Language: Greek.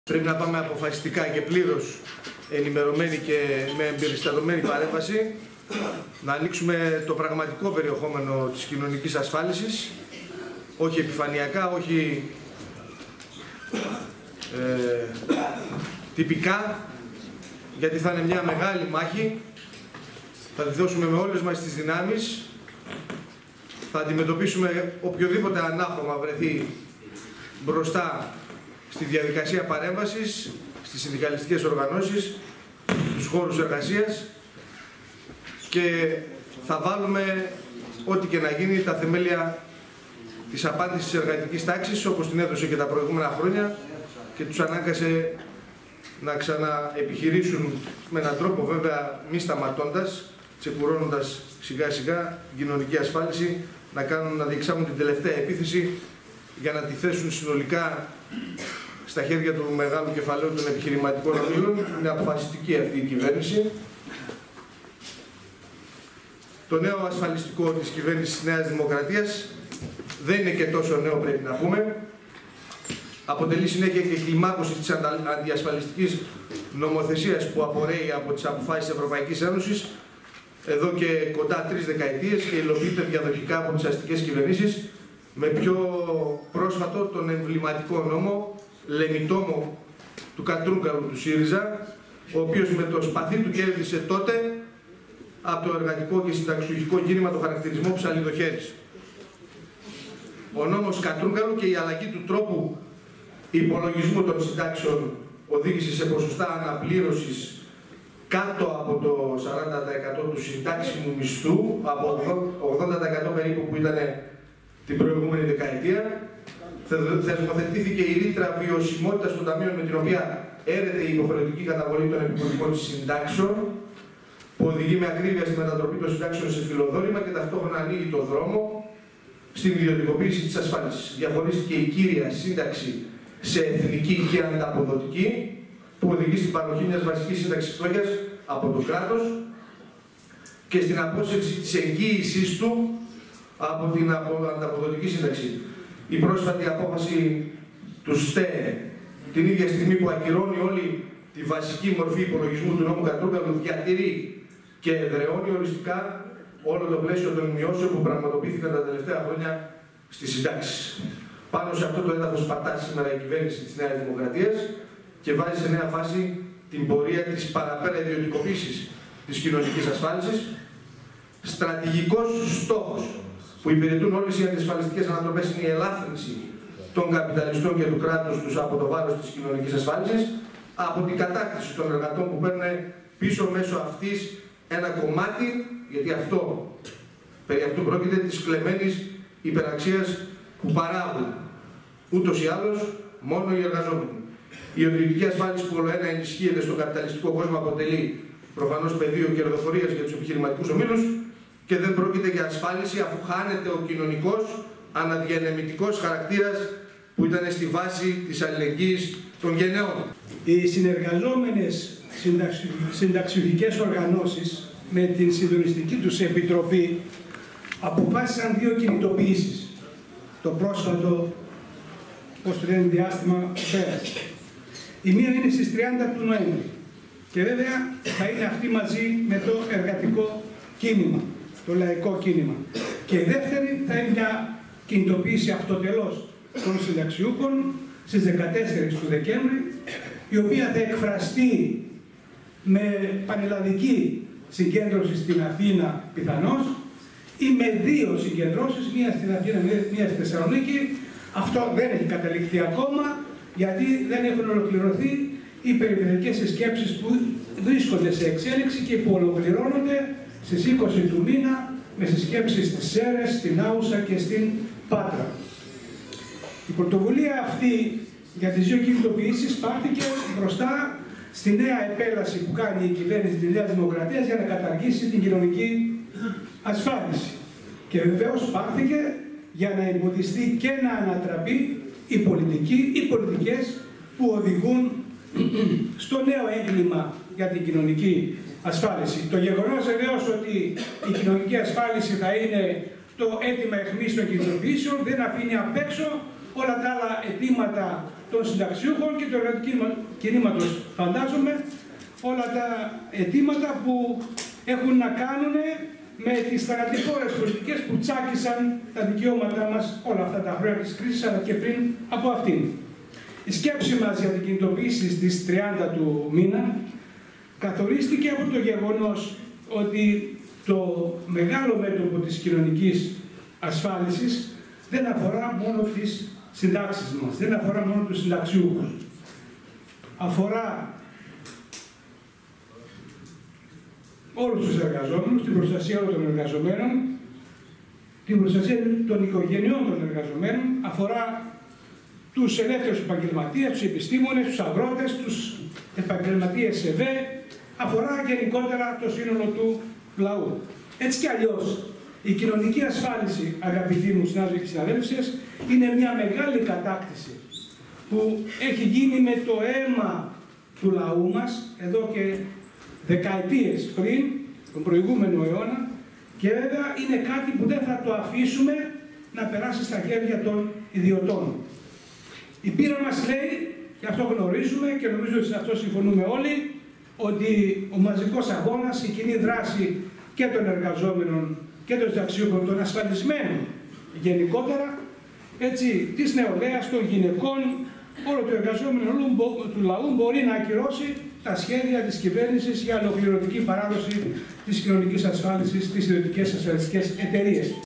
Πρέπει να πάμε αποφασιστικά και πλήρως ενημερωμένοι και με εμπεριστατωμένη παρέμβαση να ανοίξουμε το πραγματικό περιεχόμενο της κοινωνικής ασφάλισης, όχι επιφανειακά, όχι τυπικά, γιατί θα είναι μια μεγάλη μάχη, θα τη δώσουμε με όλες μας τις δυνάμεις, θα αντιμετωπίσουμε οποιοδήποτε ανάχωμα βρεθεί μπροστά στη διαδικασία παρέμβασης, στις συνδικαλιστικές οργανώσεις, στους χώρους εργασίας και θα βάλουμε ό,τι και να γίνει τα θεμέλια της απάντησης της εργατικής τάξης, όπως την έδωσε και τα προηγούμενα χρόνια και τους ανάγκασε να ξαναεπιχειρήσουν με έναν τρόπο βέβαια μη σταματώντας, τσεκουρώνοντας σιγά σιγά την κοινωνική ασφάλιση, να διεξάγουν την τελευταία επίθεση για να τη θέσουν συνολικά στα χέρια του μεγάλου κεφαλαίου των επιχειρηματικών ομίλων. Είναι αποφασιστική αυτή η κυβέρνηση. Το νέο ασφαλιστικό της κυβέρνησης της Νέας Δημοκρατίας δεν είναι και τόσο νέο, πρέπει να πούμε. Αποτελεί συνέχεια και κλιμάκωση της αντιασφαλιστικής νομοθεσίας που απορρέει από τις αποφάσεις της Ευρωπαϊκής Ένωσης εδώ και κοντά 3 δεκαετίες και υλοποιείται διαδοχικά από τις αστικές κυβερνήσεις, με πιο πρόσφατο τον εμβληματικό νόμο Λεμιτόμο του Κατρούγκαλου του ΣΥΡΙΖΑ, ο οποίος με το σπαθί του κέρδισε τότε από το εργατικό και συνταξιουργικό κίνημα το χαρακτηρισμό ψαλιδοχέρης. Ο νόμος Κατρούγκαλου και η αλλαγή του τρόπου υπολογισμού των συντάξεων οδήγησε σε ποσοστά αναπλήρωσης κάτω από το 40% του συντάξιμου μισθού, από 80% περίπου που ήταν την προηγούμενη δεκαετία. Θεσμοθετήθηκε η ρήτρα βιωσιμότητας των ταμείων με την οποία έρεται η υποχρεωτική καταβολή των επικουρικών συντάξεων, που οδηγεί με ακρίβεια στη μετατροπή των συντάξεων σε φιλοδόρημα και ταυτόχρονα ανοίγει το δρόμο στην ιδιωτικοποίηση της ασφάλισης. Διαχωρίστηκε η κύρια σύνταξη σε εθνική και ανταποδοτική, που οδηγεί στην παροχή μιας βασικής σύνταξης φτώχειας από το κράτος και στην απόσυρση της εγγύησής του από την ανταποδοτική σύνταξη. Η πρόσφατη απόφαση του ΣΤΕ, την ίδια στιγμή που ακυρώνει όλη τη βασική μορφή υπολογισμού του νόμου Κατρούγκαλου, διατηρεί και εδραιώνει οριστικά όλο το πλαίσιο των μειώσεων που πραγματοποιήθηκαν τα τελευταία χρόνια στις συντάξεις. Πάνω σε αυτό το έδαφος πατά σήμερα η κυβέρνηση της Νέας Δημοκρατίας και βάζει σε νέα φάση την πορεία της παραπέρα ιδιωτικοποίησης της κοινωνικής ασφάλισης. Στρατηγικός στόχος που υπηρετούν όλες οι αντισφαλιστικές ανατροπές είναι η ελάφρυνση των καπιταλιστών και του κράτους τους από το βάρος της κοινωνικής ασφάλισης, από την κατάκτηση των εργατών που παίρνουν πίσω μέσω αυτής ένα κομμάτι, γιατί περί αυτού πρόκειται, της κλεμμένης υπεραξίας που παράγουν ούτως ή άλλως μόνο οι εργαζόμενοι. Η ιδιωτική ασφάλιση που ολοένα ενισχύεται στον καπιταλιστικό κόσμο αποτελεί προφανώς πεδίο κερδοφορίας για τους επιχειρηματικούς ομίλους και δεν πρόκειται για ασφάλιση αφού χάνεται ο κοινωνικός αναδιανεμητικός χαρακτήρας που ήταν στη βάση της αλληλεγγύης των γενναιών. Οι συνεργαζόμενες συνταξιουργικές οργανώσεις με την συντονιστική τους επιτροπή αποφάσισαν 2 κινητοποιήσεις. Το πρόσφατο, διάστημα που πέρασε. Η μία είναι στις 30 του Νοέμβρη και βέβαια θα είναι αυτή μαζί με το εργατικό κίνημα, το λαϊκό κίνημα. Και η δεύτερη θα είναι μια κινητοποίηση αυτοτελώς των συνταξιούχων στις 14 του Δεκέμβρη, η οποία θα εκφραστεί με πανελλαδική συγκέντρωση στην Αθήνα πιθανώς ή με 2 συγκεντρώσεις, μία στην Αθήνα, μία στη Θεσσαλονίκη. Αυτό δεν έχει καταληφθεί ακόμα, γιατί δεν έχουν ολοκληρωθεί οι περιφερειακές συσκέψεις που βρίσκονται σε εξέλιξη και που ολοκληρώνονται στις 20 του μήνα με συσκέψεις στις Σέρρες, στην Άουσα και στην Πάτρα. Η πρωτοβουλία αυτή για τις 2 κινητοποιήσεις πάρθηκε μπροστά στη νέα επέλαση που κάνει η κυβέρνηση της Νέας Δημοκρατίας για να καταργήσει την κοινωνική ασφάλιση. Και βεβαίως πάρθηκε για να εμποδιστεί και να ανατραπεί η πολιτική ή πολιτικές που οδηγούν στο νέο έγκλημα για την κοινωνική ασφάλιση. Το γεγονός βεβαίως ότι η κοινωνική ασφάλιση θα είναι το αίτημα αιχμής των κινητοποιήσεων δεν αφήνει απ' έξω όλα τα άλλα αιτήματα των συνταξιούχων και του εργατικού κινήματος. Φαντάζομαι όλα τα αιτήματα που έχουν να κάνουν με τις θανατηφόρες πολιτικές που τσάκισαν τα δικαιώματά μας όλα αυτά τα χρόνια της κρίσης, αλλά και πριν από αυτήν. Η σκέψη μας για την κινητοποίηση στις 30 του μήνα καθορίστηκε από το γεγονός ότι το μεγάλο μέτωπο της κοινωνικής ασφάλισης δεν αφορά μόνο τις συντάξεις μας, δεν αφορά μόνο τους συνταξιούχους. Αφορά όλους τους εργαζόμενους, την προστασία όλων των εργαζομένων, την προστασία των οικογενειών των εργαζομένων, αφορά τους ελεύθερους επαγγελματίες, τους επιστήμονες, τους αγρότες, τους επαγγελματίες ΕΒΕ, αφορά γενικότερα το σύνολο του λαού. Έτσι κι αλλιώς, η κοινωνική ασφάλιση, αγαπητοί μου συνάδελφοι και συναδέλφες, είναι μια μεγάλη κατάκτηση που έχει γίνει με το αίμα του λαού μας εδώ και δεκαετίες πριν, τον προηγούμενο αιώνα, και βέβαια είναι κάτι που δεν θα το αφήσουμε να περάσει στα χέρια των ιδιωτών. Η πείρα μας λέει, και αυτό γνωρίζουμε και νομίζω ότι σε αυτό συμφωνούμε όλοι, ότι ο μαζικός αγώνας, η κοινή δράση και των εργαζόμενων και των συνταξιούχων, των ασφαλισμένων γενικότερα, έτσι, της νεολαίας, των γυναικών, όλο το εργαζόμενο του λαού μπορεί να ακυρώσει τα σχέδια της κυβέρνησης για ολοκληρωτική παράδοση της κοινωνικής ασφάλισης στις ιδιωτικές ασφαλιστικές εταιρείες.